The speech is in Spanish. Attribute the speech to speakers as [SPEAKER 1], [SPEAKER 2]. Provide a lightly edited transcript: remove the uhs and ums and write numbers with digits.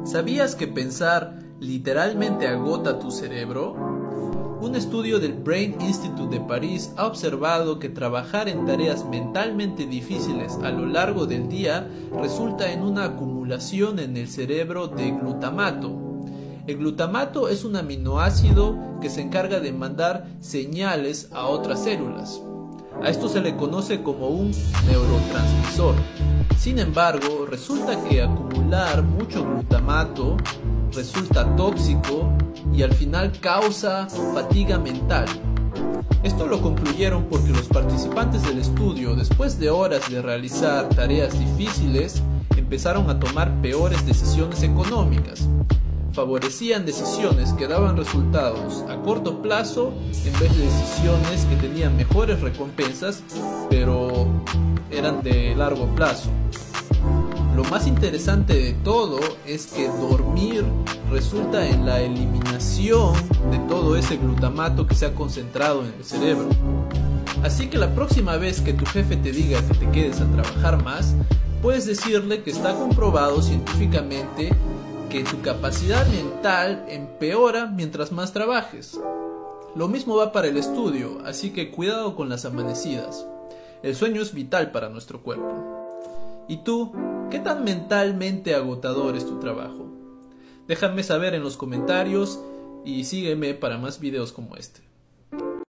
[SPEAKER 1] ¿Sabías que pensar literalmente agota tu cerebro? Un estudio del Brain Institute de París ha observado que trabajar en tareas mentalmente difíciles a lo largo del día resulta en una acumulación en el cerebro de glutamato. El glutamato es un aminoácido que se encarga de mandar señales a otras células. A esto se le conoce como un neurotransmisor. Sin embargo, resulta que acumular mucho glutamato resulta tóxico y al final causa fatiga mental. Esto lo concluyeron porque los participantes del estudio, después de horas de realizar tareas difíciles, empezaron a tomar peores decisiones económicas. Favorecían decisiones que daban resultados a corto plazo en vez de decisiones que tenían mejores recompensas, pero eran de largo plazo. Lo más interesante de todo es que dormir resulta en la eliminación de todo ese glutamato que se ha concentrado en el cerebro. Así que la próxima vez que tu jefe te diga que te quedes a trabajar más, puedes decirle que está comprobado científicamente que tu capacidad mental empeora mientras más trabajes. Lo mismo va para el estudio, así que cuidado con las amanecidas. El sueño es vital para nuestro cuerpo. ¿Y tú? ¿Qué tan mentalmente agotador es tu trabajo? Déjame saber en los comentarios y sígueme para más videos como este.